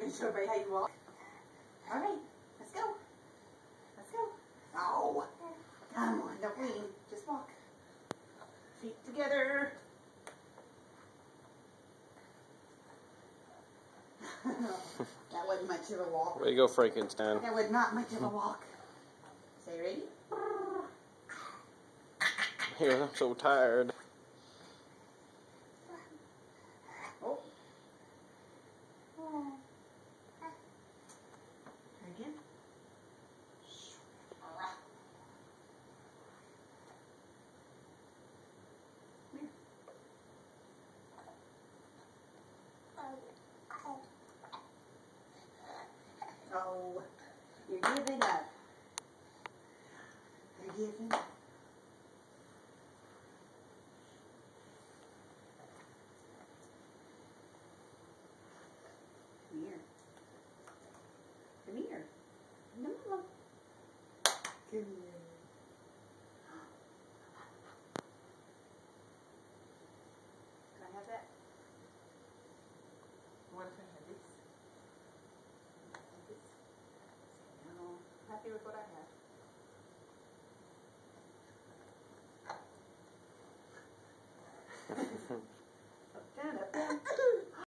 need to show everybody how you walk. All right, let's go. Let's go. Oh, come on, don't lean. Just walk. Feet together. That wasn't much of a walk. Way to go, Frankenstein. That was not much of a walk. Say ready? Here, I'm so tired. Oh. Again. Oh, you're giving up. You're giving up. Come here. Come here. Come on. Come here. Can I have that? What if I had this? No. Happy with what I have.